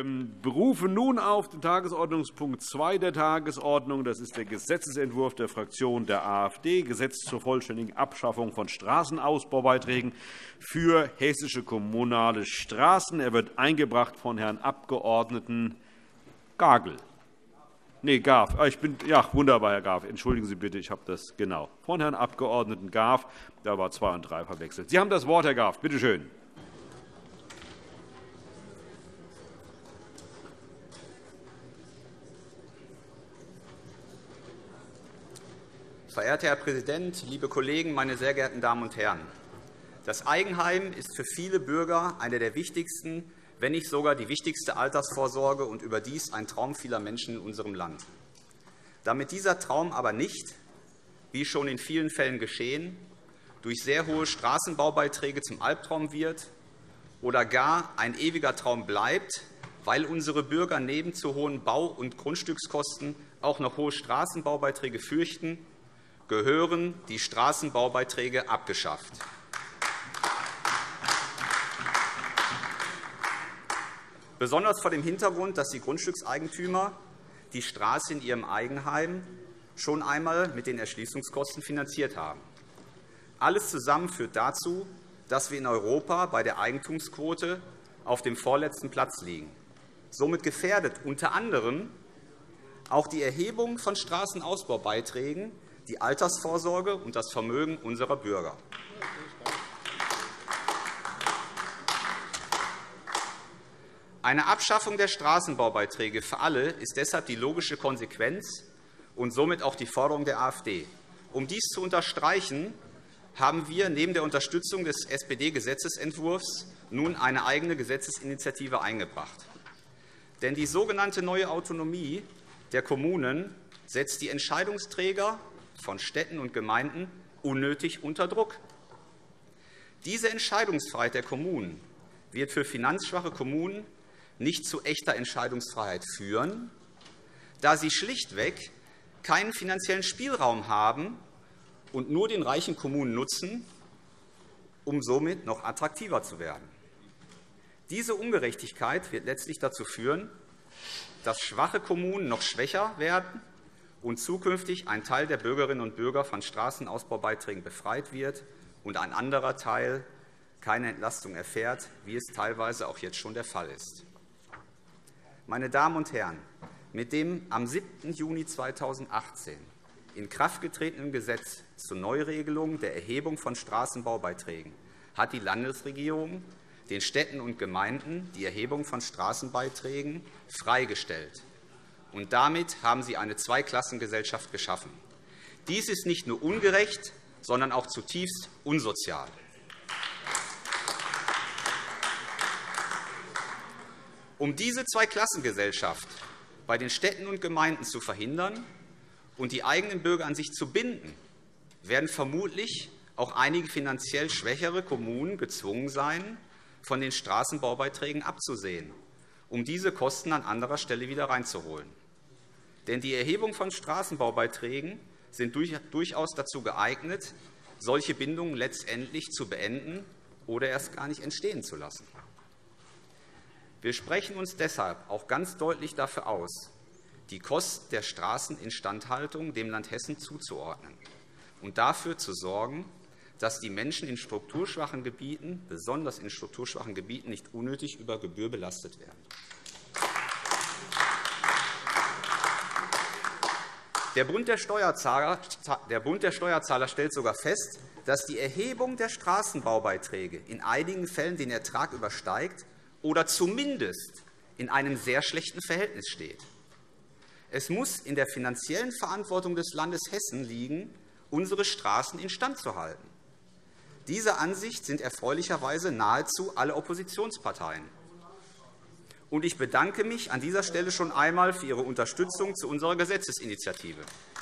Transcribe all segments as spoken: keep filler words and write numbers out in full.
berufe nun auf den Tagesordnungspunkt zwei der Tagesordnung. Das ist der Gesetzentwurf der Fraktion der AfD, Gesetz zur vollständigen Abschaffung von Straßenausbaubeiträgen für hessische kommunale Straßen. Er wird eingebracht von Herrn Abg. Gagel. Nee, Graf. Ich bin, ja, wunderbar, Herr Graf. Entschuldigen Sie bitte, ich habe das genau. Von Herrn Abg. Graf. Da war zwei und drei verwechselt. Sie haben das Wort, Herr Graf. Bitte schön. Verehrter Herr Präsident, liebe Kollegen, meine sehr geehrten Damen und Herren! Das Eigenheim ist für viele Bürger eine der wichtigsten, wenn nicht sogar die wichtigste Altersvorsorge und überdies ein Traum vieler Menschen in unserem Land. Damit dieser Traum aber nicht, wie schon in vielen Fällen geschehen, durch sehr hohe Straßenbaubeiträge zum Albtraum wird oder gar ein ewiger Traum bleibt, weil unsere Bürger neben zu hohen Bau- und Grundstückskosten auch noch hohe Straßenbaubeiträge fürchten, gehören die Straßenbaubeiträge abgeschafft. Besonders vor dem Hintergrund, dass die Grundstückseigentümer die Straße in ihrem Eigenheim schon einmal mit den Erschließungskosten finanziert haben. Alles zusammen führt dazu, dass wir in Europa bei der Eigentumsquote auf dem vorletzten Platz liegen. Somit gefährdet unter anderem auch die Erhebung von Straßenausbaubeiträgen die Altersvorsorge und das Vermögen unserer Bürger. Eine Abschaffung der Straßenbaubeiträge für alle ist deshalb die logische Konsequenz und somit auch die Forderung der AfD. Um dies zu unterstreichen, haben wir neben der Unterstützung des S P D-Gesetzentwurfs nun eine eigene Gesetzesinitiative eingebracht. Denn die sogenannte neue Autonomie der Kommunen setzt die Entscheidungsträger von Städten und Gemeinden unnötig unter Druck. Diese Entscheidungsfreiheit der Kommunen wird für finanzschwache Kommunen nicht zu echter Entscheidungsfreiheit führen, da sie schlichtweg keinen finanziellen Spielraum haben und nur den reichen Kommunen nutzen, um somit noch attraktiver zu werden. Diese Ungerechtigkeit wird letztlich dazu führen, dass schwache Kommunen noch schwächer werden und zukünftig ein Teil der Bürgerinnen und Bürger von Straßenausbaubeiträgen befreit wird und ein anderer Teil keine Entlastung erfährt, wie es teilweise auch jetzt schon der Fall ist. Meine Damen und Herren, mit dem am siebten Juni zweitausendachtzehn in Kraft getretenen Gesetz zur Neuregelung der Erhebung von Straßenbaubeiträgen hat die Landesregierung den Städten und Gemeinden die Erhebung von Straßenbeiträgen freigestellt. Und damit haben Sie eine Zweiklassengesellschaft geschaffen. Dies ist nicht nur ungerecht, sondern auch zutiefst unsozial. Um diese Zweiklassengesellschaft bei den Städten und Gemeinden zu verhindern und die eigenen Bürger an sich zu binden, werden vermutlich auch einige finanziell schwächere Kommunen gezwungen sein, von den Straßenbaubeiträgen abzusehen, um diese Kosten an anderer Stelle wieder reinzuholen. Denn die Erhebung von Straßenbaubeiträgen sind durchaus dazu geeignet, solche Bindungen letztendlich zu beenden oder erst gar nicht entstehen zu lassen. Wir sprechen uns deshalb auch ganz deutlich dafür aus, die Kosten der Straßeninstandhaltung dem Land Hessen zuzuordnen und dafür zu sorgen, dass die Menschen in strukturschwachen Gebieten, besonders in strukturschwachen Gebieten, nicht unnötig über Gebühr belastet werden. Der Bund der Steuerzahler, der Bund der Steuerzahler stellt sogar fest, dass die Erhebung der Straßenbaubeiträge in einigen Fällen den Ertrag übersteigt oder zumindest in einem sehr schlechten Verhältnis steht. Es muss in der finanziellen Verantwortung des Landes Hessen liegen, unsere Straßen instand zu halten. Dieser Ansicht sind erfreulicherweise nahezu alle Oppositionsparteien. Und ich bedanke mich an dieser Stelle schon einmal für Ihre Unterstützung zu unserer Gesetzesinitiative.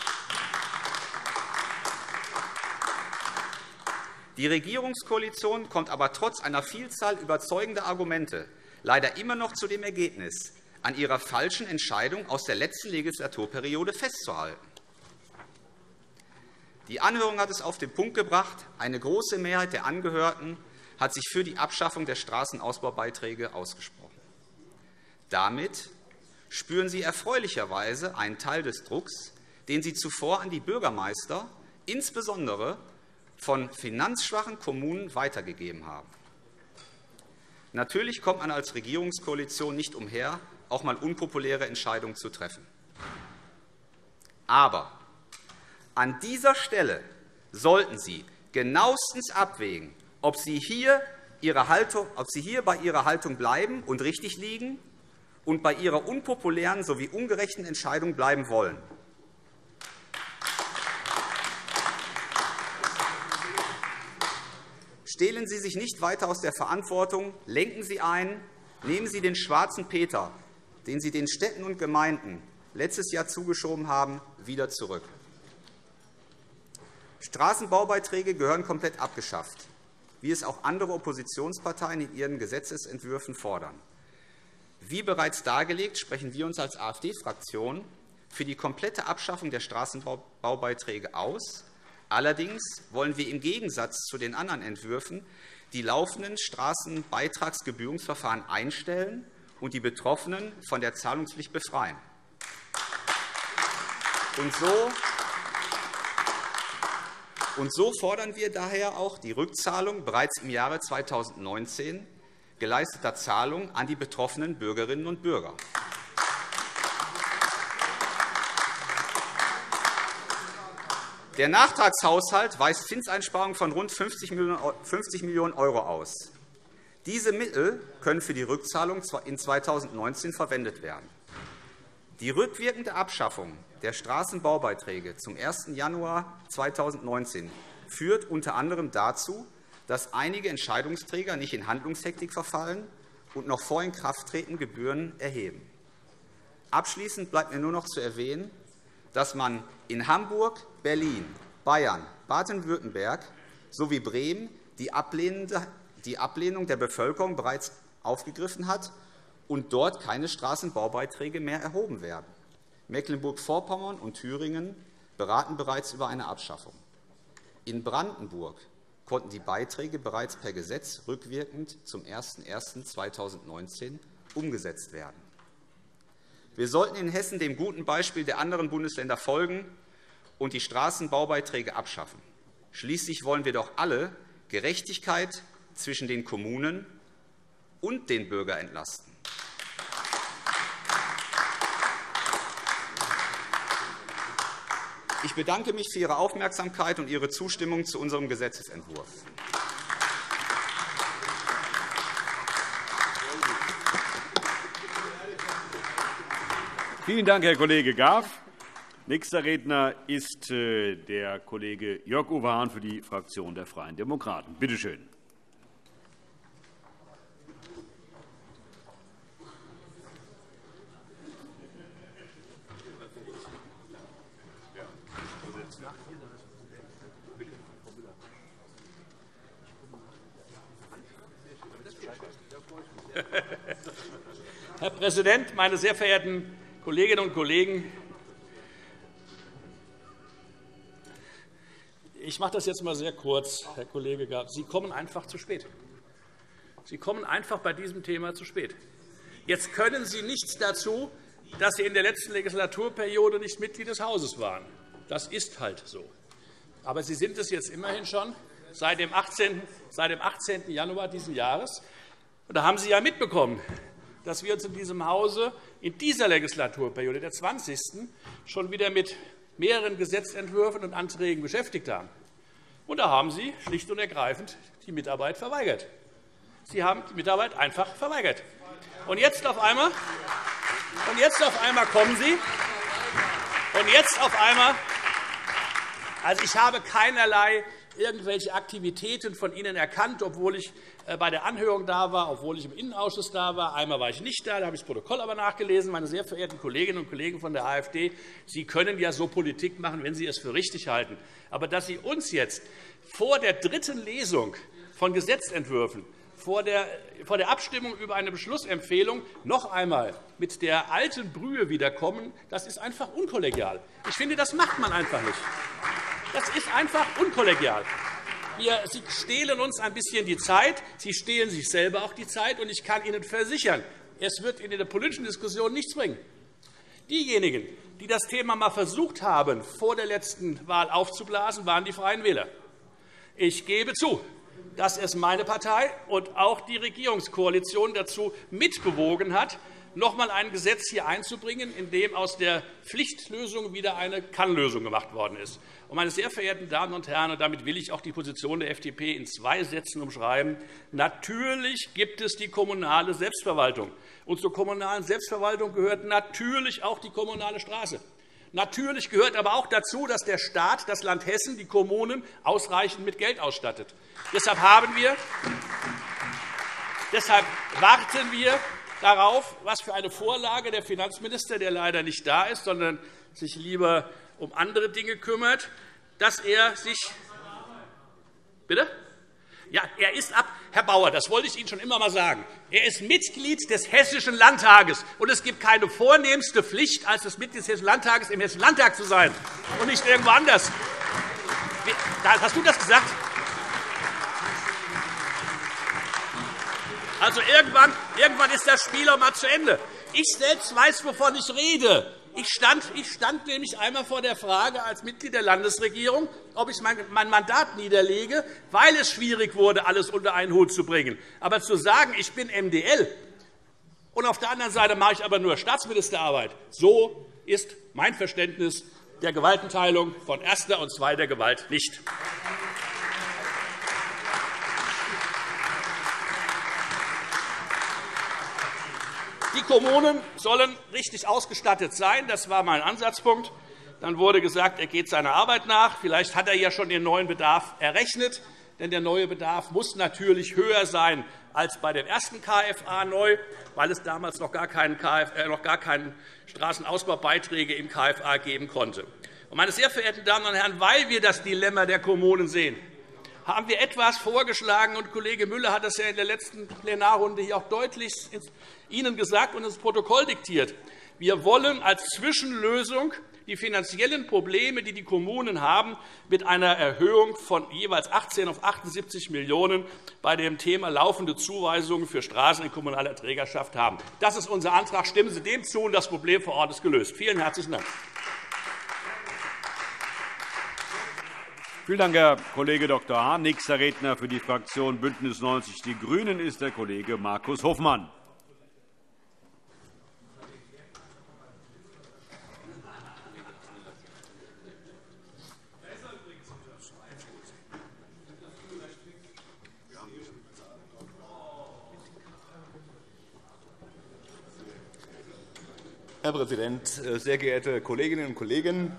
Die Regierungskoalition kommt aber trotz einer Vielzahl überzeugender Argumente leider immer noch zu dem Ergebnis, an ihrer falschen Entscheidung aus der letzten Legislaturperiode festzuhalten. Die Anhörung hat es auf den Punkt gebracht. Eine große Mehrheit der Angehörten hat sich für die Abschaffung der Straßenausbaubeiträge ausgesprochen. Damit spüren Sie erfreulicherweise einen Teil des Drucks, den Sie zuvor an die Bürgermeister, insbesondere von finanzschwachen Kommunen, weitergegeben haben. Natürlich kommt man als Regierungskoalition nicht umher, auch einmal unpopuläre Entscheidungen zu treffen. Aber an dieser Stelle sollten Sie genauestens abwägen, ob Sie hier, Ihre Haltung, ob Sie hier bei Ihrer Haltung bleiben und richtig liegen und bei Ihrer unpopulären sowie ungerechten Entscheidung bleiben wollen. Stehlen Sie sich nicht weiter aus der Verantwortung, lenken Sie ein, nehmen Sie den schwarzen Peter, den Sie den Städten und Gemeinden letztes Jahr zugeschoben haben, wieder zurück. Straßenbaubeiträge gehören komplett abgeschafft, wie es auch andere Oppositionsparteien in ihren Gesetzentwürfen fordern. Wie bereits dargelegt, sprechen wir uns als AfD-Fraktion für die komplette Abschaffung der Straßenbaubeiträge aus. Allerdings wollen wir im Gegensatz zu den anderen Entwürfen die laufenden Straßenbeitragsgebührungsverfahren einstellen und die Betroffenen von der Zahlungspflicht befreien. Und so Und so fordern wir daher auch die Rückzahlung bereits im Jahre zweitausendneunzehn geleisteter Zahlungen an die betroffenen Bürgerinnen und Bürger. Der Nachtragshaushalt weist Zinseinsparungen von rund fünfzig Millionen € aus. Diese Mittel können für die Rückzahlung in zweitausendneunzehn verwendet werden. Die rückwirkende Abschaffung der Straßenbaubeiträge zum ersten Januar zweitausendneunzehn führt unter anderem dazu, dass einige Entscheidungsträger nicht in Handlungshektik verfallen und noch vor Inkrafttreten Gebühren erheben. Abschließend bleibt mir nur noch zu erwähnen, dass man in Hamburg, Berlin, Bayern, Baden-Württemberg sowie Bremen die Ablehnung der Bevölkerung bereits aufgegriffen hat und dort keine Straßenbaubeiträge mehr erhoben werden. Mecklenburg-Vorpommern und Thüringen beraten bereits über eine Abschaffung. In Brandenburg konnten die Beiträge bereits per Gesetz rückwirkend zum ersten ersten zweitausendneunzehn umgesetzt werden. Wir sollten in Hessen dem guten Beispiel der anderen Bundesländer folgen und die Straßenbaubeiträge abschaffen. Schließlich wollen wir doch alle Gerechtigkeit zwischen den Kommunen und den Bürgern entlasten. Ich bedanke mich für Ihre Aufmerksamkeit und Ihre Zustimmung zu unserem Gesetzentwurf. Vielen Dank, Herr Kollege Graf. Nächster Redner ist der Kollege Jörg-Uwe Hahn für die Fraktion der Freien Demokraten. Bitte schön. Herr Präsident, meine sehr verehrten Kolleginnen und Kollegen! Ich mache das jetzt einmal sehr kurz, Herr Kollege Graf. Sie kommen einfach zu spät. Sie kommen einfach bei diesem Thema zu spät. Jetzt können Sie nichts dazu, dass Sie in der letzten Legislaturperiode nicht Mitglied des Hauses waren. Das ist halt so. Aber Sie sind es jetzt immerhin schon seit dem achtzehnten Januar dieses Jahres. Und da haben Sie ja mitbekommen, dass wir uns in diesem Hause in dieser Legislaturperiode, der zwanzigsten schon wieder mit mehreren Gesetzentwürfen und Anträgen beschäftigt haben. Und da haben Sie schlicht und ergreifend die Mitarbeit verweigert. Sie haben die Mitarbeit einfach verweigert. Und jetzt auf einmal, und jetzt auf einmal kommen Sie. Und jetzt auf einmal, also ich habe keinerlei irgendwelche Aktivitäten von Ihnen erkannt, obwohl ich bei der Anhörung da war, obwohl ich im Innenausschuss da war. Einmal war ich nicht da, da habe ich das Protokoll aber nachgelesen. Meine sehr verehrten Kolleginnen und Kollegen von der AfD, Sie können ja so Politik machen, wenn Sie es für richtig halten. Aber dass Sie uns jetzt vor der dritten Lesung von Gesetzentwürfen, vor der, vor der Abstimmung über eine Beschlussempfehlung noch einmal mit der alten Brühe wiederkommen, das ist einfach unkollegial. Ich finde, das macht man einfach nicht. Das ist einfach unkollegial. Wir, Sie stehlen uns ein bisschen die Zeit. Sie stehlen sich selber auch die Zeit. Und ich kann Ihnen versichern, Es wird in der politischen Diskussion nichts bringen. Diejenigen, die das Thema einmal versucht haben, vor der letzten Wahl aufzublasen, waren die Freien Wähler. Ich gebe zu, dass es meine Partei und auch die Regierungskoalition dazu mitbewogen hat, noch einmal ein Gesetz hier einzubringen, in dem aus der Pflichtlösung wieder eine Kann-Lösung gemacht worden ist. Und, meine sehr verehrten Damen und Herren, und damit will ich auch die Position der F D P in zwei Sätzen umschreiben, natürlich gibt es die kommunale Selbstverwaltung. Und zur kommunalen Selbstverwaltung gehört natürlich auch die kommunale Straße. Natürlich gehört aber auch dazu, dass der Staat, das Land Hessen, die Kommunen ausreichend mit Geld ausstattet. Deshalb, haben wir, deshalb warten wir darauf, was für eine Vorlage der Finanzminister, der leider nicht da ist, sondern sich lieber um andere Dinge kümmert, dass er sich Bitte? Ja, er ist ab, Herr Bauer, das wollte ich Ihnen schon immer einmal sagen. Er ist Mitglied des Hessischen Landtages, und es gibt keine vornehmste Pflicht, als das Mitglied des Hessischen Landtages im Hessischen Landtag zu sein und nicht irgendwo anders. Hast du das gesagt? Also irgendwann, irgendwann ist das Spiel auch einmal zu Ende. Ich selbst weiß, wovon ich rede. Ich stand, ich stand nämlich einmal vor der Frage als Mitglied der Landesregierung, ob ich mein Mandat niederlege, weil es schwierig wurde, alles unter einen Hut zu bringen. Aber zu sagen, ich bin M D L und auf der anderen Seite mache ich aber nur Staatsministerarbeit, so ist mein Verständnis der Gewaltenteilung von erster und zweiter Gewalt nicht. Die Kommunen sollen richtig ausgestattet sein. Das war mein Ansatzpunkt. Dann wurde gesagt, er geht seiner Arbeit nach. Vielleicht hat er ja schon den neuen Bedarf errechnet. Denn der neue Bedarf muss natürlich höher sein als bei den ersten K F A neu, weil es damals noch gar keine, äh, noch gar keine Straßenausbaubeiträge im K F A geben konnte. Und, meine sehr verehrten Damen und Herren, weil wir das Dilemma der Kommunen sehen, haben wir etwas vorgeschlagen, und Kollege Müller hat das ja in der letzten Plenarrunde hier auch deutlich Ihnen gesagt und ins Protokoll diktiert. Wir wollen als Zwischenlösung die finanziellen Probleme, die die Kommunen haben, mit einer Erhöhung von jeweils achtzehn auf achtundsiebzig Millionen € bei dem Thema laufende Zuweisungen für Straßen in kommunaler Trägerschaft haben. Das ist unser Antrag. Stimmen Sie dem zu, und das Problem vor Ort ist gelöst. Vielen herzlichen Dank. Vielen Dank, Herr Kollege Doktor Hahn. Nächster Redner für die Fraktion BÜNDNIS neunzig die GRÜNEN ist der Kollege Markus Hofmann. Herr Präsident, sehr geehrte Kolleginnen und Kollegen!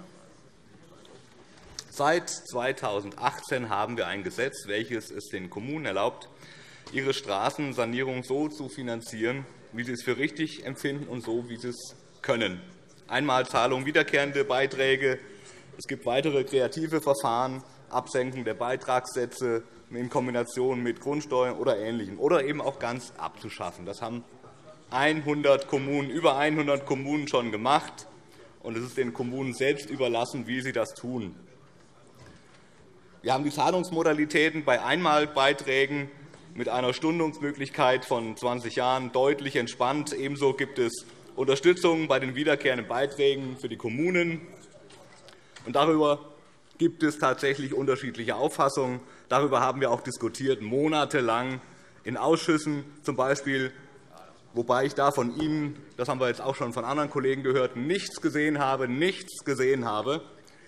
Seit zweitausendachtzehn haben wir ein Gesetz, welches es den Kommunen erlaubt, ihre Straßensanierung so zu finanzieren, wie sie es für richtig empfinden und so, wie sie es können. Einmalzahlung, wiederkehrende Beiträge. Es gibt weitere kreative Verfahren, Absenkung der Beitragssätze in Kombination mit Grundsteuern oder Ähnlichem, oder eben auch ganz abzuschaffen. Das haben hundert Kommunen, über hundert Kommunen schon gemacht, und es ist den Kommunen selbst überlassen, wie sie das tun. Wir haben die Zahlungsmodalitäten bei Einmalbeiträgen mit einer Stundungsmöglichkeit von zwanzig Jahren deutlich entspannt. Ebenso gibt es Unterstützung bei den wiederkehrenden Beiträgen für die Kommunen. Und darüber gibt es tatsächlich unterschiedliche Auffassungen. Darüber haben wir auch diskutiert, monatelang in Ausschüssen zum Beispiel, wobei ich da von Ihnen, das haben wir jetzt auch schon von anderen Kollegen gehört, nichts gesehen habe, nichts gesehen habe.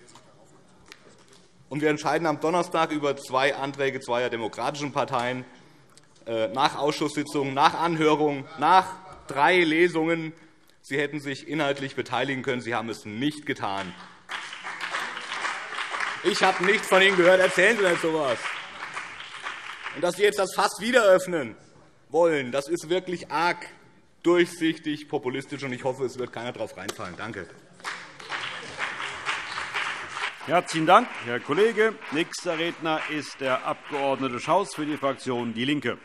Und wir entscheiden am Donnerstag über zwei Anträge zweier demokratischen Parteien nach Ausschusssitzungen, nach Anhörungen, nach drei Lesungen. Sie hätten sich inhaltlich beteiligen können. Sie haben es nicht getan. Ich habe nichts von Ihnen gehört. Erzählen Sie nicht so etwas. Und dass Sie jetzt das Fass wieder öffnen wollen, das ist wirklich arg durchsichtig, populistisch, und ich hoffe, es wird keiner darauf reinfallen. Danke. Herzlichen Dank, Herr Kollege. Nächster Redner ist der Abg. Schaus für die Fraktion DIE LINKE.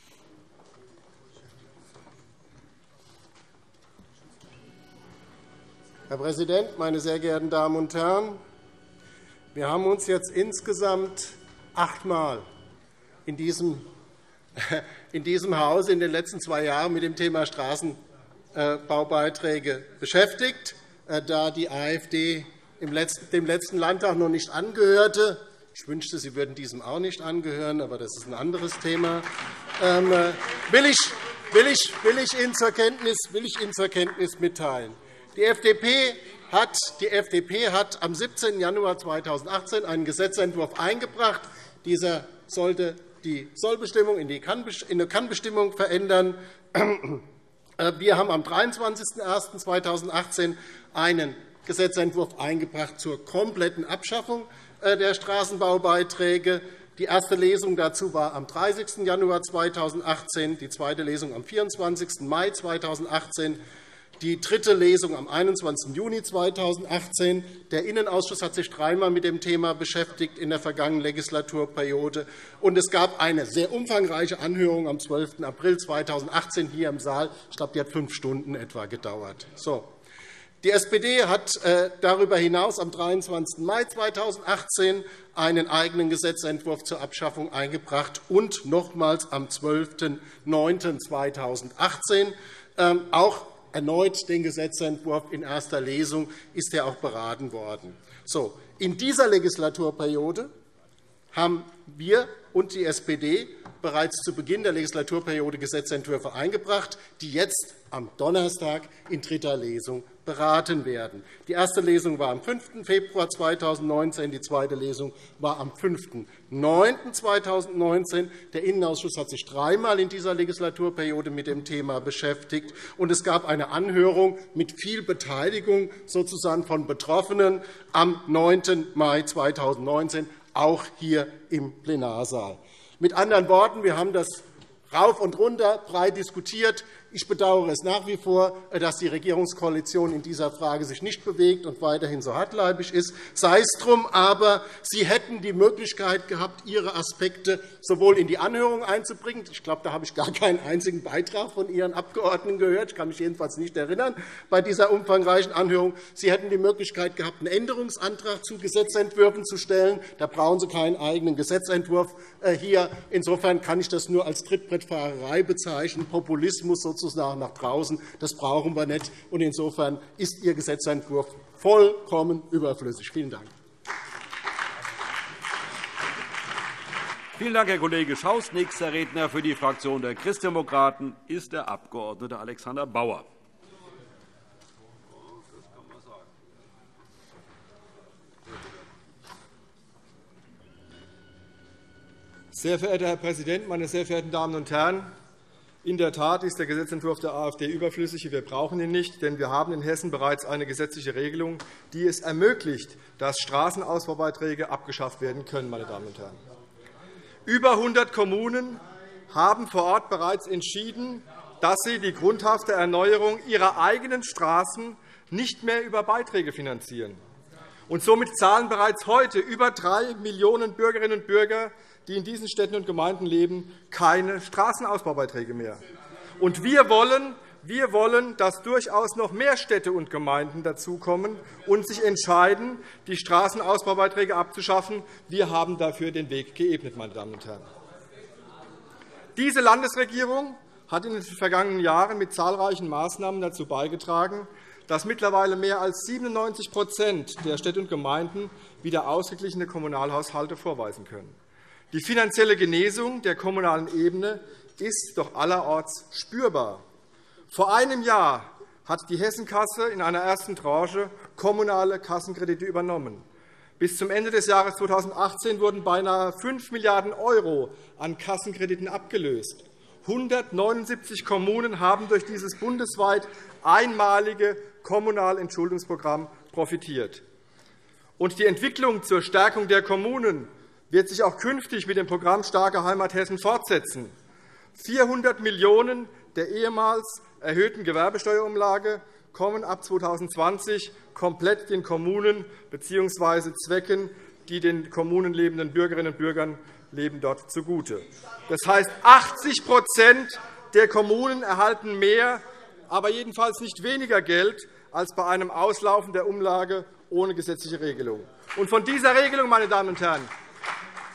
Herr Präsident, meine sehr geehrten Damen und Herren! Wir haben uns jetzt insgesamt achtmal in diesem in diesem Hause in den letzten zwei Jahren mit dem Thema Straßenbaubeiträge beschäftigt, da die AfD dem letzten Landtag noch nicht angehörte. Ich wünschte, Sie würden diesem auch nicht angehören, aber das ist ein anderes Thema. Ähm, will, ich, will, ich, will, ich Ihnen zur Kenntnis, will ich Ihnen zur Kenntnis mitteilen. Die F D P hat, die F D P hat am siebzehnten Januar zweitausendachtzehn einen Gesetzentwurf eingebracht. Dieser sollte die Sollbestimmung in eine Kannbestimmung verändern. Wir haben am dreiundzwanzigsten ersten zweitausendachtzehn einen Gesetzentwurf eingebracht zur kompletten Abschaffung der Straßenbaubeiträge. Die erste Lesung dazu war am dreißigsten Januar zweitausendachtzehn, die zweite Lesung am vierundzwanzigsten Mai zweitausendachtzehn, die dritte Lesung am einundzwanzigsten Juni zweitausendachtzehn. Der Innenausschuss hat sich dreimal mit dem Thema beschäftigt in der vergangenen Legislaturperiode. Und es gab eine sehr umfangreiche Anhörung am zwölften April zweitausendachtzehn hier im Saal. Ich glaube, die hat fünf Stunden etwa gedauert. So. Die S P D hat darüber hinaus am dreiundzwanzigsten Mai zweitausendachtzehn einen eigenen Gesetzentwurf zur Abschaffung eingebracht und nochmals am zwölften neunten zweitausendachtzehn auch erneut den Gesetzentwurf in erster Lesung ist er auch beraten worden. So, in dieser Legislaturperiode haben wir und die S P D bereits zu Beginn der Legislaturperiode Gesetzentwürfe eingebracht, die jetzt am Donnerstag in dritter Lesung beraten werden. Die erste Lesung war am fünften Februar zweitausendneunzehn, die zweite Lesung war am fünften neunten zweitausendneunzehn. Der Innenausschuss hat sich dreimal in dieser Legislaturperiode mit dem Thema beschäftigt, und es gab eine Anhörung mit viel Beteiligung sozusagen von Betroffenen am neunten Mai zweitausendneunzehn, auch hier im Plenarsaal. Mit anderen Worten, wir haben das rauf und runter breit diskutiert. Ich bedauere es nach wie vor, dass die Regierungskoalition in dieser Frage sich nicht bewegt und weiterhin so hartleibig ist. Sei es drum, aber Sie hätten die Möglichkeit gehabt, Ihre Aspekte sowohl in die Anhörung einzubringen. Ich glaube, da habe ich gar keinen einzigen Beitrag von Ihren Abgeordneten gehört. Ich kann mich jedenfalls nicht erinnern bei dieser umfangreichen Anhörung. Sie hätten die Möglichkeit gehabt, einen Änderungsantrag zu Gesetzentwürfen zu stellen. Da brauchen Sie keinen eigenen Gesetzentwurf hier. Insofern kann ich das nur als Trittbrettfahrerei bezeichnen, Populismus sozusagen nach draußen. Das brauchen wir nicht. Und insofern ist Ihr Gesetzentwurf vollkommen überflüssig. Vielen Dank. Vielen Dank, Herr Kollege Schaus. Nächster Redner für die Fraktion der Christdemokraten ist der Abg. Alexander Bauer. Sehr verehrter Herr Präsident, meine sehr verehrten Damen und Herren! In der Tat ist der Gesetzentwurf der AfD überflüssig. Wir brauchen ihn nicht, denn wir haben in Hessen bereits eine gesetzliche Regelung, die es ermöglicht, dass Straßenausbaubeiträge abgeschafft werden können. Meine Damen und Herren. Über hundert Kommunen haben vor Ort bereits entschieden, dass sie die grundhafte Erneuerung ihrer eigenen Straßen nicht mehr über Beiträge finanzieren. Und somit zahlen bereits heute über drei Millionen Bürgerinnen und Bürger, die in diesen Städten und Gemeinden leben, keine Straßenausbaubeiträge mehr. Und wir wollen, wir wollen, dass durchaus noch mehr Städte und Gemeinden dazukommen und sich entscheiden, die Straßenausbaubeiträge abzuschaffen. Wir haben dafür den Weg geebnet, meine Damen und Herren. Diese Landesregierung hat in den vergangenen Jahren mit zahlreichen Maßnahmen dazu beigetragen, dass mittlerweile mehr als siebenundneunzig der Städte und Gemeinden wieder ausgeglichene Kommunalhaushalte vorweisen können. Die finanzielle Genesung der kommunalen Ebene ist doch allerorts spürbar. Vor einem Jahr hat die Hessenkasse in einer ersten Tranche kommunale Kassenkredite übernommen. Bis zum Ende des Jahres zweitausendachtzehn wurden beinahe fünf Milliarden € an Kassenkrediten abgelöst. hundertneunundsiebzig Kommunen haben durch dieses bundesweit einmalige Kommunalentschuldungsprogramm profitiert. Und die Entwicklung zur Stärkung der Kommunen wird sich auch künftig mit dem Programm Starke Heimat Hessen fortsetzen. vierhundert Millionen € der ehemals erhöhten Gewerbesteuerumlage kommen ab zweitausendzwanzig komplett den Kommunen bzw. Zwecken, die den Kommunen lebenden Bürgerinnen und Bürgern leben dort zugute. Das heißt, achtzig der Kommunen erhalten mehr, aber jedenfalls nicht weniger Geld als bei einem Auslaufen der Umlage ohne gesetzliche Regelung. Und von dieser Regelung, meine Damen und Herren,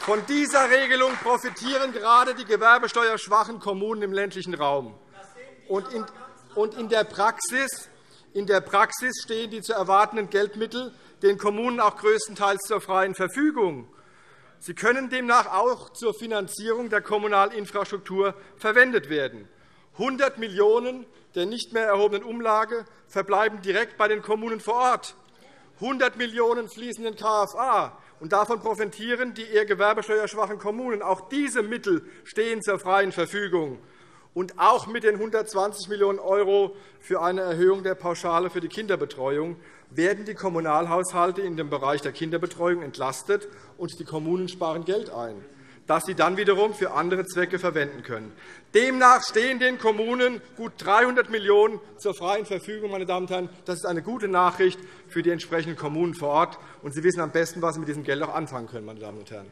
Von dieser Regelung profitieren gerade die gewerbesteuerschwachen Kommunen im ländlichen Raum. Und in, und in, der Praxis, in der Praxis stehen die zu erwartenden Geldmittel den Kommunen auch größtenteils zur freien Verfügung. Sie können demnach auch zur Finanzierung der kommunalen Infrastruktur verwendet werden. hundert Millionen € der nicht mehr erhobenen Umlage verbleiben direkt bei den Kommunen vor Ort. hundert Millionen € fließen in K F A, und davon profitieren die eher gewerbesteuerschwachen Kommunen. Auch diese Mittel stehen zur freien Verfügung. Und auch mit den hundertzwanzig Millionen € für eine Erhöhung der Pauschale für die Kinderbetreuung werden die Kommunalhaushalte in dem Bereich der Kinderbetreuung entlastet, und die Kommunen sparen Geld ein, das sie dann wiederum für andere Zwecke verwenden können. Demnach stehen den Kommunen gut dreihundert Millionen € zur freien Verfügung. Meine Damen und Herren. Das ist eine gute Nachricht für die entsprechenden Kommunen vor Ort. Und Sie wissen am besten, was Sie mit diesem Geld auch anfangen können. Meine Damen und Herren.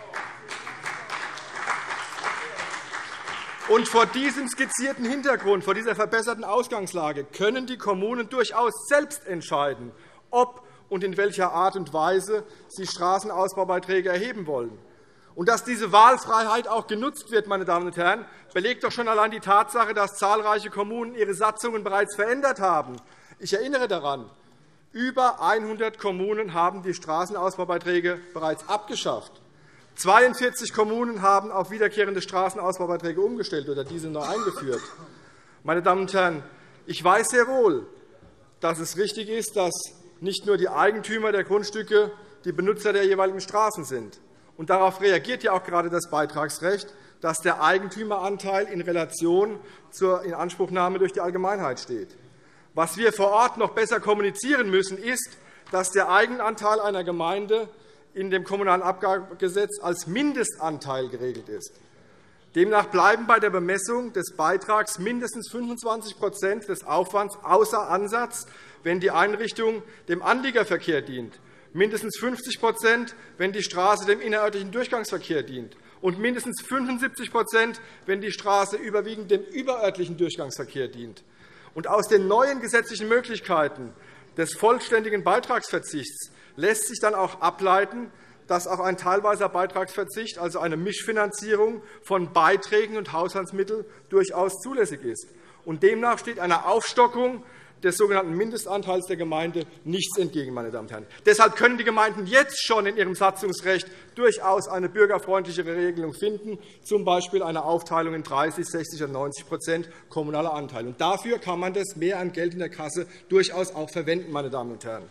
Und vor diesem skizzierten Hintergrund, vor dieser verbesserten Ausgangslage, können die Kommunen durchaus selbst entscheiden, ob und in welcher Art und Weise sie Straßenausbaubeiträge erheben wollen. Und dass diese Wahlfreiheit auch genutzt wird, meine Damen und Herren, belegt doch schon allein die Tatsache, dass zahlreiche Kommunen ihre Satzungen bereits verändert haben. Ich erinnere daran, über hundert Kommunen haben die Straßenausbaubeiträge bereits abgeschafft. zweiundvierzig Kommunen haben auf wiederkehrende Straßenausbaubeiträge umgestellt oder diese neu eingeführt. Meine Damen und Herren, ich weiß sehr wohl, dass es richtig ist, dass nicht nur die Eigentümer der Grundstücke die Benutzer der jeweiligen Straßen sind. Und darauf reagiert ja auch gerade das Beitragsrecht, dass der Eigentümeranteil in Relation zur Inanspruchnahme durch die Allgemeinheit steht. Was wir vor Ort noch besser kommunizieren müssen, ist, dass der Eigenanteil einer Gemeinde in dem Kommunalen Abgabegesetz als Mindestanteil geregelt ist. Demnach bleiben bei der Bemessung des Beitrags mindestens fünfundzwanzig Prozent des Aufwands außer Ansatz, wenn die Einrichtung dem Anliegerverkehr dient, mindestens fünfzig Prozent, wenn die Straße dem innerörtlichen Durchgangsverkehr dient, und mindestens fünfundsiebzig Prozent, wenn die Straße überwiegend dem überörtlichen Durchgangsverkehr dient. Und aus den neuen gesetzlichen Möglichkeiten des vollständigen Beitragsverzichts lässt sich dann auch ableiten, dass auch ein teilweiser Beitragsverzicht, also eine Mischfinanzierung von Beiträgen und Haushaltsmitteln, durchaus zulässig ist. Und demnach steht einer Aufstockung des sogenannten Mindestanteils der Gemeinde nichts entgegen. Meine Damen und Herren. Deshalb können die Gemeinden jetzt schon in ihrem Satzungsrecht durchaus eine bürgerfreundlichere Regelung finden, z. B. eine Aufteilung in dreißig, sechzig und neunzig Prozent kommunaler Anteil. Und dafür kann man das mehr an Geld in der Kasse durchaus auch verwenden. Meine Damen und Herren.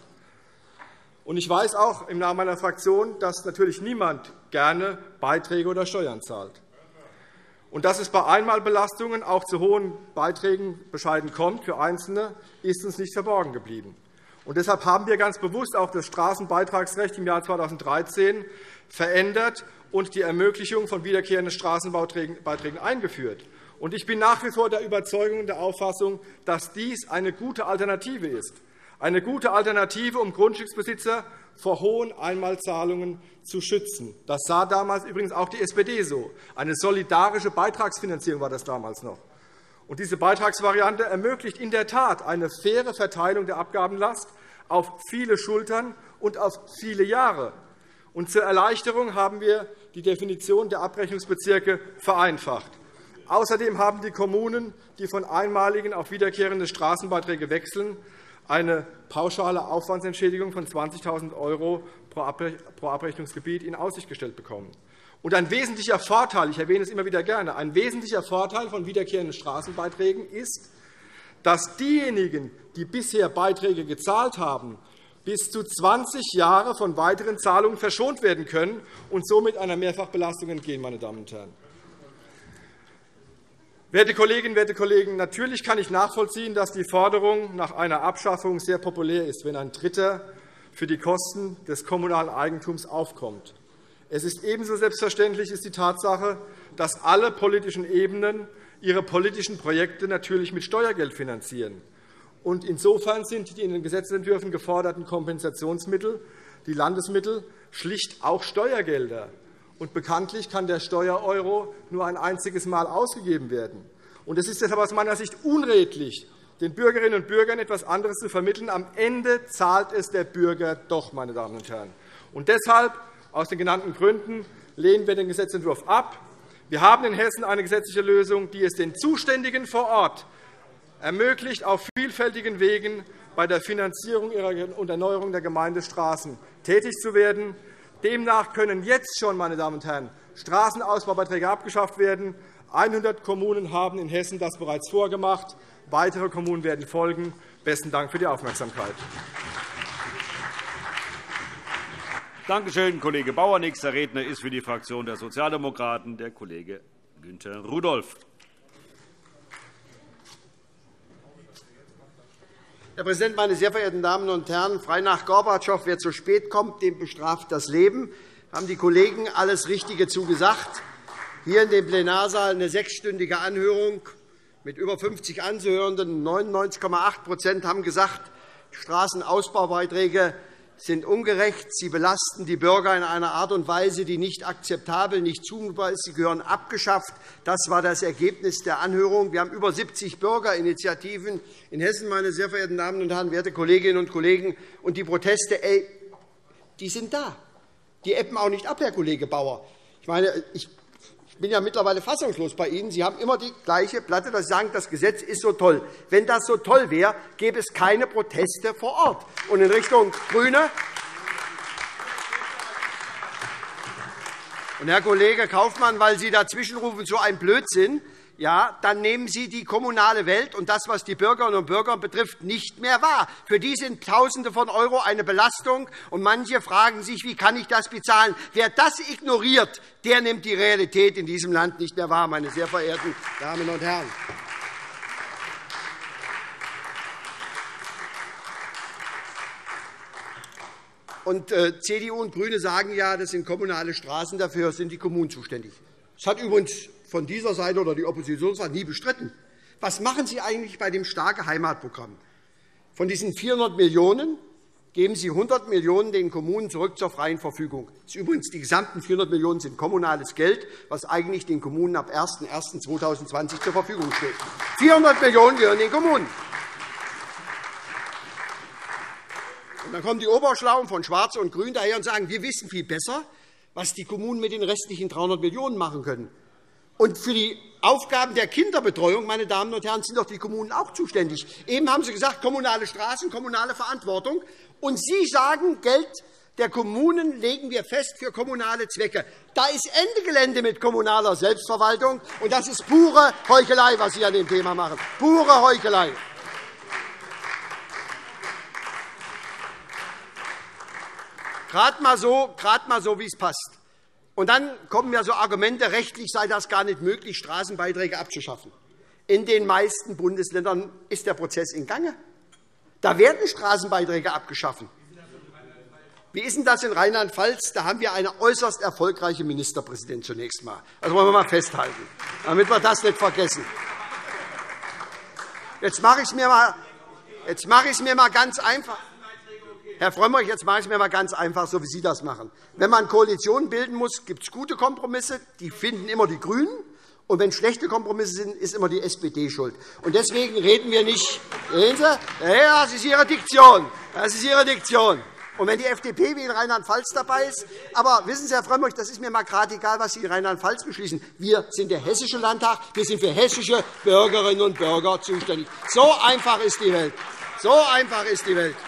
Und ich weiß auch im Namen meiner Fraktion, dass natürlich niemand gerne Beiträge oder Steuern zahlt. Und dass es bei Einmalbelastungen auch zu hohen Beiträgen bescheiden kommt für Einzelne, ist uns nicht verborgen geblieben. Und deshalb haben wir ganz bewusst auch das Straßenbeitragsrecht im Jahr zweitausenddreizehn verändert und die Ermöglichung von wiederkehrenden Straßenbeibeiträgen eingeführt. Und ich bin nach wie vor der Überzeugung und der Auffassung, dass dies eine gute Alternative ist. Eine gute Alternative, um Grundstücksbesitzer vor hohen Einmalzahlungen zu schützen. Das sah damals übrigens auch die S P D so. Eine solidarische Beitragsfinanzierung war das damals noch. Und diese Beitragsvariante ermöglicht in der Tat eine faire Verteilung der Abgabenlast auf viele Schultern und auf viele Jahre. Und zur Erleichterung haben wir die Definition der Abrechnungsbezirke vereinfacht. Außerdem haben die Kommunen, die von einmaligen auf wiederkehrende Straßenbeiträge wechseln, eine pauschale Aufwandsentschädigung von zwanzigtausend € pro Abrechnungsgebiet in Aussicht gestellt bekommen. Und ein wesentlicher Vorteil, ich erwähne es immer wieder gerne, ein wesentlicher Vorteil von wiederkehrenden Straßenbeiträgen ist, dass diejenigen, die bisher Beiträge gezahlt haben, bis zu zwanzig Jahre von weiteren Zahlungen verschont werden können und somit einer Mehrfachbelastung entgehen. Meine Damen und Herren. Werte Kolleginnen, werte Kollegen, natürlich kann ich nachvollziehen, dass die Forderung nach einer Abschaffung sehr populär ist, wenn ein Dritter für die Kosten des kommunalen Eigentums aufkommt. Es ist ebenso selbstverständlich ist die Tatsache, dass alle politischen Ebenen ihre politischen Projekte natürlich mit Steuergeld finanzieren. Und insofern sind die in den Gesetzentwürfen geforderten Kompensationsmittel, die Landesmittel, schlicht auch Steuergelder. Und bekanntlich kann der Steuereuro nur ein einziges Mal ausgegeben werden. Und es ist deshalb aus meiner Sicht unredlich, den Bürgerinnen und Bürgern etwas anderes zu vermitteln. Am Ende zahlt es der Bürger doch, meine Damen und Herren. Und deshalb, aus den genannten Gründen, lehnen wir den Gesetzentwurf ab. Wir haben in Hessen eine gesetzliche Lösung, die es den Zuständigen vor Ort ermöglicht, auf vielfältigen Wegen bei der Finanzierung und Erneuerung der Gemeindestraßen tätig zu werden. Demnach können jetzt schon, meine Damen und Herren, Straßenausbaubeiträge abgeschafft werden. hundert Kommunen haben in Hessen das bereits vorgemacht. Weitere Kommunen werden folgen. Besten Dank für die Aufmerksamkeit. Danke schön, Kollege Bauer. Nächster Redner ist für die Fraktion der Sozialdemokraten der Kollege Günther Rudolph. Herr Präsident, meine sehr verehrten Damen und Herren! Frei nach Gorbatschow, wer zu spät kommt, dem bestraft das Leben. Haben die Kollegen alles Richtige zugesagt. Hier in dem Plenarsaal eine sechsstündige Anhörung mit über fünfzig Anzuhörenden. neunundneunzig Komma acht haben gesagt, Straßenausbaubeiträge sind ungerecht. Sie belasten die Bürger in einer Art und Weise, die nicht akzeptabel, nicht zumutbar ist. Sie gehören abgeschafft. Das war das Ergebnis der Anhörung. Wir haben über siebzig Bürgerinitiativen in Hessen, meine sehr verehrten Damen und Herren, werte Kolleginnen und Kollegen. Und die Proteste, ey, die sind da. Die ebben auch nicht ab, Herr Kollege Bauer. Ich meine, ich Ich bin ja mittlerweile fassungslos bei Ihnen. Sie haben immer die gleiche Platte, dass Sie sagen, das Gesetz ist so toll. Wenn das so toll wäre, gäbe es keine Proteste vor Ort. Und in Richtung GRÜNE und Herr Kollege Kaufmann, weil Sie dazwischenrufen, so ein Blödsinn, ja, dann nehmen Sie die kommunale Welt und das, was die Bürgerinnen und Bürger betrifft, nicht mehr wahr. Für die sind Tausende von Euro eine Belastung, und manche fragen sich, wie kann ich das bezahlen? Wer das ignoriert, der nimmt die Realität in diesem Land nicht mehr wahr, meine sehr verehrten Damen und Herren. Und äh, C D U und GRÜNE sagen ja, das sind kommunale Straßen, dafür sind die Kommunen zuständig. Das hat übrigens von dieser Seite oder die Oppositionsseite nie bestritten. Was machen Sie eigentlich bei dem starke Heimatprogramm? Von diesen vierhundert Millionen € geben Sie hundert Millionen € den Kommunen zurück zur freien Verfügung. Das ist übrigens, die gesamten vierhundert Millionen € sind kommunales Geld, was eigentlich den Kommunen ab erster erster zweitausendzwanzig zur Verfügung steht. vierhundert Millionen € gehören den Kommunen. Und dann kommen die Oberschlauen von Schwarz und Grün daher und sagen, wir wissen viel besser, was die Kommunen mit den restlichen dreihundert Millionen € machen können. Und für die Aufgaben der Kinderbetreuung, meine Damen und Herren, sind doch die Kommunen auch zuständig. Eben haben Sie gesagt, kommunale Straßen, kommunale Verantwortung. Und Sie sagen, Geld der Kommunen legen wir fest für kommunale Zwecke. Da ist Ende Gelände mit kommunaler Selbstverwaltung. Und das ist pure Heuchelei, was Sie an dem Thema machen. Pure Heuchelei. Gerade mal so, gerade mal so, wie es passt. Und dann kommen ja so Argumente, rechtlich sei das gar nicht möglich, Straßenbeiträge abzuschaffen. In den meisten Bundesländern ist der Prozess in Gange. Da werden Straßenbeiträge abgeschafft. Wie ist denn das in Rheinland-Pfalz? Da haben wir eine äußerst erfolgreiche Ministerpräsidentin zunächst einmal. Das wollen wir mal festhalten, damit wir das nicht vergessen. Jetzt mache ich es mir mal, jetzt mache ich es mir mal ganz einfach. Herr Frömmrich, jetzt mache ich es mir mal ganz einfach, so wie Sie das machen. Wenn man Koalitionen bilden muss, gibt es gute Kompromisse. Die finden immer die GRÜNEN. Und wenn schlechte Kompromisse sind, ist immer die S P D schuld. Und deswegen reden wir nicht. Sehen Sie? Ja, das ist Ihre Diktion. Das ist Ihre Diktion. Und wenn die F D P wie in Rheinland-Pfalz dabei ist. Aber wissen Sie, Herr Frömmrich, das ist mir mal gerade egal, was Sie in Rheinland-Pfalz beschließen. Wir sind der Hessische Landtag. Wir sind für hessische Bürgerinnen und Bürger zuständig. So einfach ist die Welt. So einfach ist die Welt.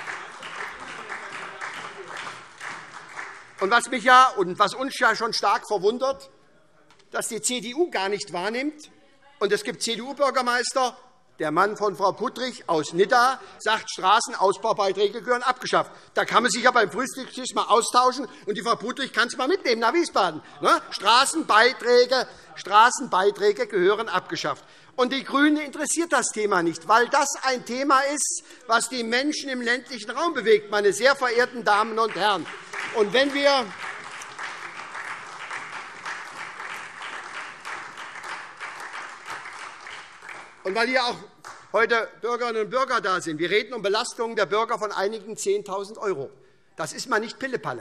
Und was mich ja und was uns ja schon stark verwundert, dass die C D U gar nicht wahrnimmt. Und es gibt C D U-Bürgermeister, der Mann von Frau Puttrich aus Nidda, sagt, Straßenausbaubeiträge gehören abgeschafft. Da kann man sich ja beim Frühstückstisch mal austauschen, und die Frau Puttrich kann es mal mitnehmen nach Wiesbaden. Straßenbeiträge, Straßenbeiträge gehören abgeschafft. Und die GRÜNEN interessiert das Thema nicht, weil das ein Thema ist, was die Menschen im ländlichen Raum bewegt, meine sehr verehrten Damen und Herren. Und wenn wir Und weil hier auch heute Bürgerinnen und Bürger da sind, wir reden um Belastungen der Bürger von einigen Zehntausend Euro. Das ist mal nicht Pillepalle.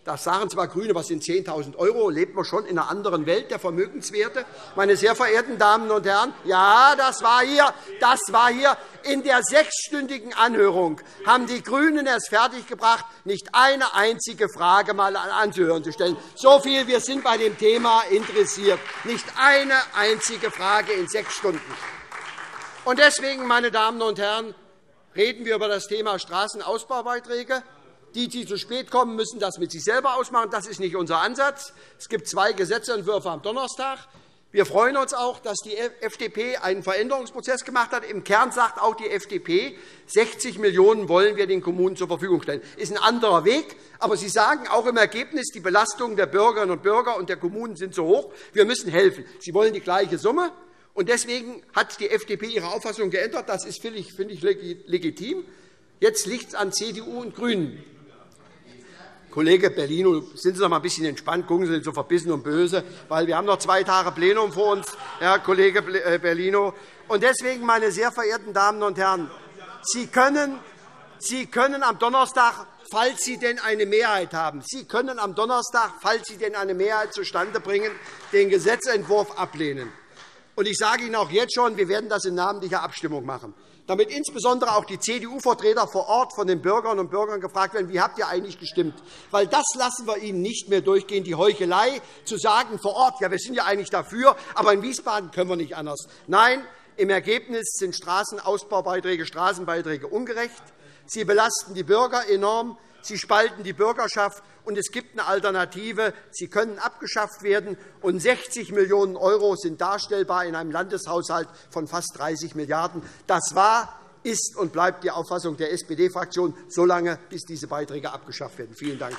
Das sagen zwar GRÜNE, was sind zehntausend €, lebt man schon in einer anderen Welt der Vermögenswerte. Meine sehr verehrten Damen und Herren, ja, das war hier, das war hier in der sechsstündigen Anhörung haben die GRÜNEN es fertiggebracht, nicht eine einzige Frage mal anzuhören zu stellen. So viel, wir sind bei dem Thema interessiert. Nicht eine einzige Frage in sechs Stunden. Und deswegen, meine Damen und Herren, reden wir über das Thema Straßenausbaubeiträge. Die, die zu spät kommen, müssen das mit sich selber ausmachen. Das ist nicht unser Ansatz. Es gibt zwei Gesetzentwürfe am Donnerstag. Wir freuen uns auch, dass die F D P einen Veränderungsprozess gemacht hat. Im Kern sagt auch die F D P, sechzig Millionen € wollen wir den Kommunen zur Verfügung stellen. Das ist ein anderer Weg. Aber Sie sagen auch im Ergebnis, die Belastungen der Bürgerinnen und Bürger und der Kommunen sind so hoch, wir müssen helfen. Sie wollen die gleiche Summe. Und deswegen hat die F D P ihre Auffassung geändert. Das ist, finde ich, legitim. Jetzt liegt es an C D U und GRÜNEN. Kollege Bellino, sind Sie noch mal ein bisschen entspannt, gucken Sie nicht so verbissen und böse, weil wir haben noch zwei Tage Plenum vor uns, Herr Kollege Bellino. Und deswegen, meine sehr verehrten Damen und Herren, Sie können, Sie können am Donnerstag, falls Sie denn eine Mehrheit haben, Sie können am Donnerstag, falls Sie denn eine Mehrheit zustande bringen, den Gesetzentwurf ablehnen. Und ich sage Ihnen auch jetzt schon, wir werden das in namentlicher Abstimmung machen, damit insbesondere auch die C D U-Vertreter vor Ort von den Bürgerinnen und Bürgern gefragt werden, wie habt ihr eigentlich gestimmt? Weil das lassen wir Ihnen nicht mehr durchgehen, die Heuchelei, zu sagen vor Ort, ja, wir sind ja eigentlich dafür, aber in Wiesbaden können wir nicht anders. Nein, im Ergebnis sind Straßenausbaubeiträge, Straßenbeiträge ungerecht. Sie belasten die Bürger enorm. Sie spalten die Bürgerschaft, und es gibt eine Alternative. Sie können abgeschafft werden, und sechzig Millionen € sind darstellbar in einem Landeshaushalt von fast dreißig Milliarden €. Das war, ist und bleibt die Auffassung der S P D-Fraktion, solange bis diese Beiträge abgeschafft werden. Vielen Dank.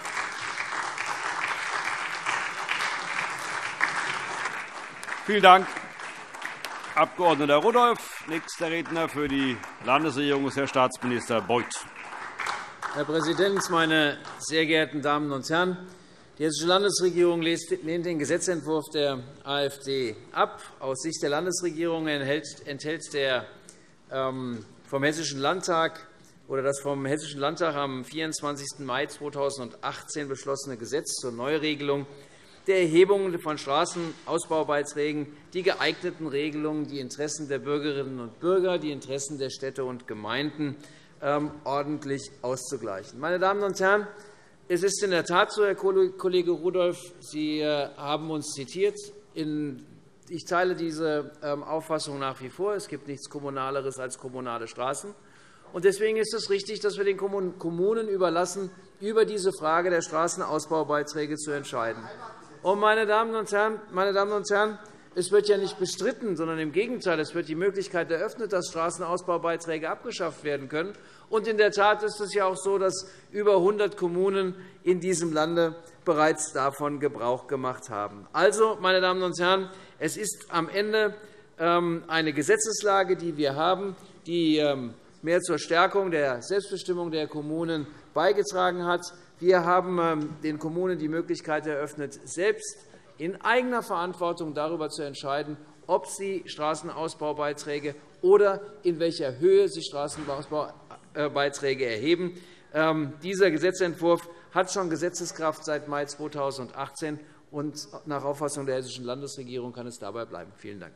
Vielen Dank, Abg. Rudolph. Nächster Redner für die Landesregierung ist Herr Staatsminister Beuth. Herr Präsident, meine sehr geehrten Damen und Herren! Die Hessische Landesregierung lehnt den Gesetzentwurf der AfD ab. Aus Sicht der Landesregierung enthält der vom Hessischen Landtag oder das vom Hessischen Landtag am vierundzwanzigsten Mai zweitausendachtzehn beschlossene Gesetz zur Neuregelung der Erhebung von Straßenausbaubeiträgen die geeigneten Regelungen, die Interessen der Bürgerinnen und Bürger, die Interessen der Städte und Gemeinden ordentlich auszugleichen. Meine Damen und Herren, es ist in der Tat so, Herr Kollege Rudolph, Sie haben uns zitiert. Ich teile diese Auffassung nach wie vor. Es gibt nichts Kommunaleres als kommunale Straßen. Deswegen ist es richtig, dass wir den Kommunen überlassen, über diese Frage der Straßenausbaubeiträge zu entscheiden. Und, meine Damen und Herren, meine Damen und Herren, es wird ja nicht bestritten, sondern im Gegenteil. Es wird die Möglichkeit eröffnet, dass Straßenausbaubeiträge abgeschafft werden können. Und in der Tat ist es ja auch so, dass über hundert Kommunen in diesem Lande bereits davon Gebrauch gemacht haben. Also, meine Damen und Herren, es ist am Ende eine Gesetzeslage, die wir haben, die mehr zur Stärkung der Selbstbestimmung der Kommunen beigetragen hat. Wir haben den Kommunen die Möglichkeit eröffnet, selbst in eigener Verantwortung darüber zu entscheiden, ob sie Straßenausbaubeiträge oder in welcher Höhe sie Straßenausbaubeiträge erheben. Dieser Gesetzentwurf hat schon Gesetzeskraft seit Mai zweitausendachtzehn, und nach Auffassung der Hessischen Landesregierung kann es dabei bleiben. Vielen Dank.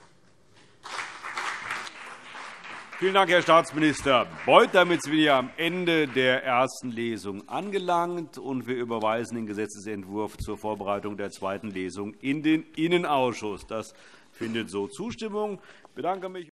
Vielen Dank, Herr Staatsminister Beuth. Damit sind wir am Ende der ersten Lesung angelangt, und wir überweisen den Gesetzentwurf zur Vorbereitung der zweiten Lesung in den Innenausschuss. Das findet so Zustimmung. Ich bedanke mich.